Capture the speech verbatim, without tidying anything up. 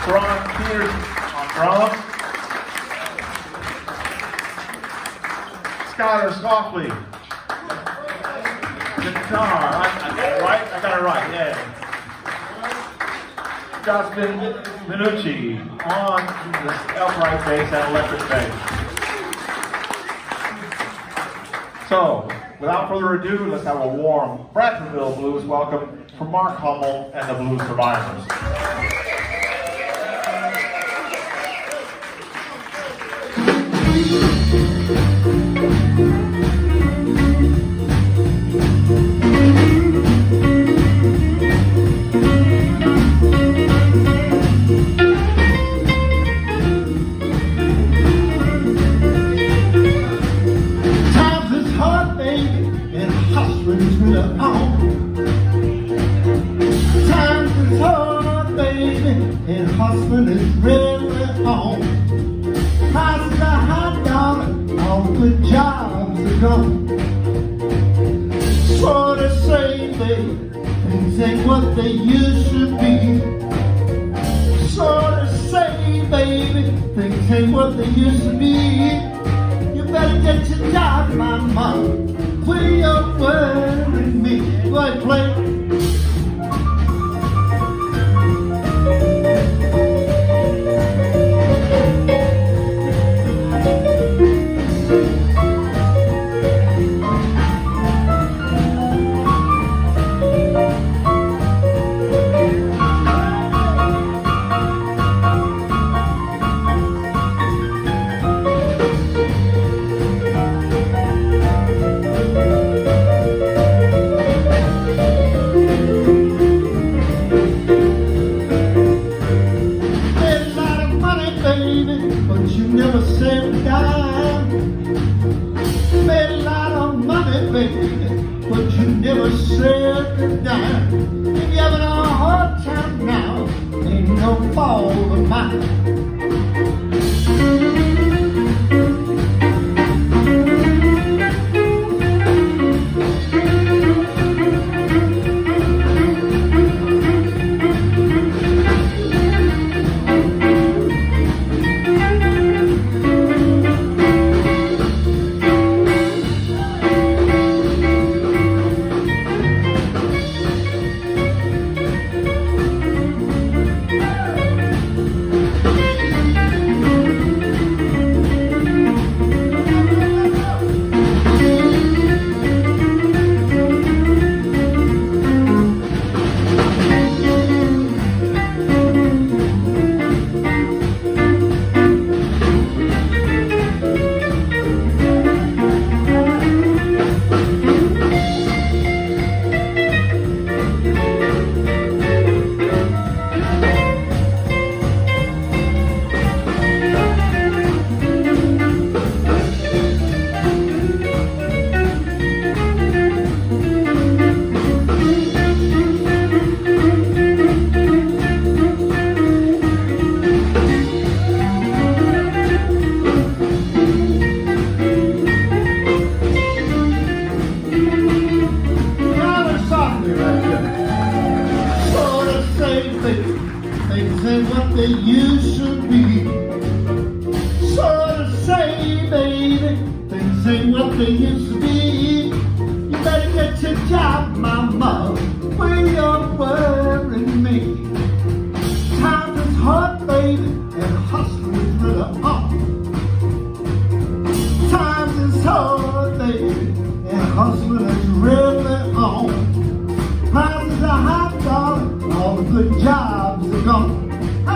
Theron Peterson on drums. Skyler Saufley, guitar. I, I got it right? I got it right, yeah. Justin Minucci on the upright bass and electric bass. So, without further ado, let's have a warm Bradfordville Blues welcome from Mark Hummel and the Blues Survivors. Hustling is really on. Prices are high dollar, all the jobs are gone. So they say, baby, things ain't what they used to be. So they say, baby, things ain't what they used to be. You better get your job, my mom. Quit your worrying me. Go ahead, play. But you never said goodnight. If you're having a hard time now, ain't no fault of mine. Things ain't what they used to be. So to say, baby, things ain't what they used to be. You better get your job, mama, when you're worrying me. Times is hard, baby, and hustling is really hard. Times is hard, baby, and hustling is really on. Prices are high dollar, all the good jobs are gone. I